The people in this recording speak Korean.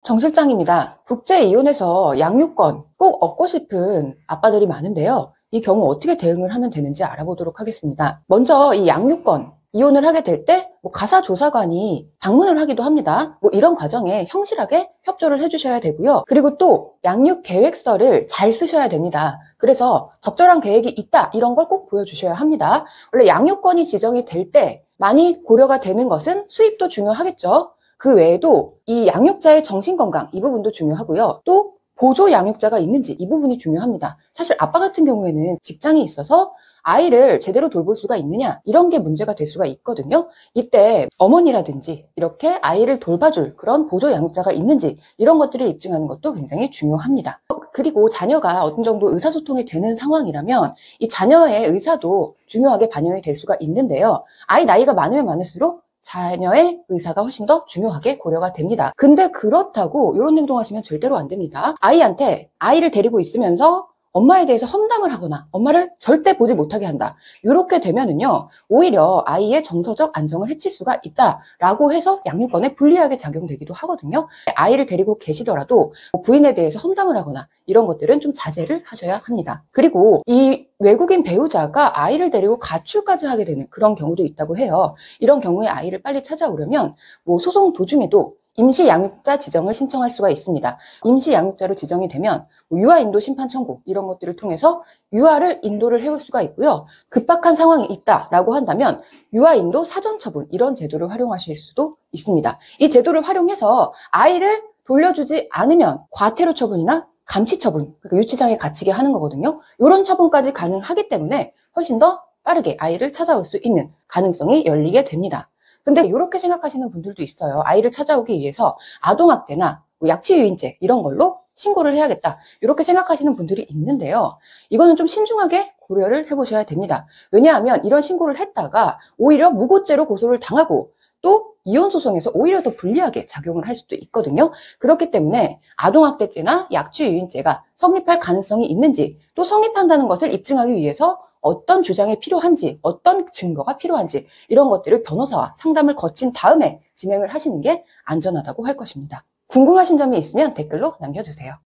정 실장입니다. 국제이혼에서 양육권 꼭 얻고 싶은 아빠들이 많은데요. 이 경우 어떻게 대응을 하면 되는지 알아보도록 하겠습니다. 먼저 이 양육권, 이혼을 하게 될 때 가사조사관이 방문을 하기도 합니다. 이런 과정에 성실하게 협조를 해주셔야 되고요. 그리고 또 양육 계획서를 잘 쓰셔야 됩니다. 그래서 적절한 계획이 있다 이런 걸 꼭 보여주셔야 합니다. 원래 양육권이 지정이 될 때 많이 고려가 되는 것은 수입도 중요하겠죠. 그 외에도 이 양육자의 정신건강 이 부분도 중요하고요. 또 보조 양육자가 있는지 이 부분이 중요합니다. 사실 아빠 같은 경우에는 직장이 있어서 아이를 제대로 돌볼 수가 있느냐 이런 게 문제가 될 수가 있거든요. 이때 어머니라든지 이렇게 아이를 돌봐줄 그런 보조 양육자가 있는지 이런 것들을 입증하는 것도 굉장히 중요합니다. 그리고 자녀가 어느 정도 의사소통이 되는 상황이라면 이 자녀의 의사도 중요하게 반영이 될 수가 있는데요. 아이 나이가 많으면 많을수록 자녀의 의사가 훨씬 더 중요하게 고려가 됩니다. 근데 그렇다고 이런 행동하시면 절대로 안 됩니다. 아이한테 아이를 데리고 있으면서 엄마에 대해서 험담을 하거나 엄마를 절대 보지 못하게 한다. 이렇게 되면은요, 오히려 아이의 정서적 안정을 해칠 수가 있다라고 해서 양육권에 불리하게 작용되기도 하거든요. 아이를 데리고 계시더라도 부인에 대해서 험담을 하거나 이런 것들은 좀 자제를 하셔야 합니다. 그리고 이 외국인 배우자가 아이를 데리고 가출까지 하게 되는 그런 경우도 있다고 해요. 이런 경우에 아이를 빨리 찾아오려면 소송 도중에도 임시 양육자 지정을 신청할 수가 있습니다. 임시 양육자로 지정이 되면 유아 인도 심판 청구 이런 것들을 통해서 유아를 인도를 해올 수가 있고요. 급박한 상황이 있다라고 한다면 유아 인도 사전 처분 이런 제도를 활용하실 수도 있습니다. 이 제도를 활용해서 아이를 돌려주지 않으면 과태료 처분이나 감치 처분, 그러니까 유치장에 갇히게 하는 거거든요. 이런 처분까지 가능하기 때문에 훨씬 더 빠르게 아이를 찾아올 수 있는 가능성이 열리게 됩니다. 근데 이렇게 생각하시는 분들도 있어요. 아이를 찾아오기 위해서 아동학대나 약취유인죄 이런 걸로 신고를 해야겠다. 이렇게 생각하시는 분들이 있는데요. 이거는 좀 신중하게 고려를 해보셔야 됩니다. 왜냐하면 이런 신고를 했다가 오히려 무고죄로 고소를 당하고 또 이혼소송에서 오히려 더 불리하게 작용을 할 수도 있거든요. 그렇기 때문에 아동학대죄나 약취유인죄가 성립할 가능성이 있는지 또 성립한다는 것을 입증하기 위해서 어떤 주장이 필요한지, 어떤 증거가 필요한지 이런 것들을 변호사와 상담을 거친 다음에 진행을 하시는 게 안전하다고 할 것입니다. 궁금하신 점이 있으면 댓글로 남겨주세요.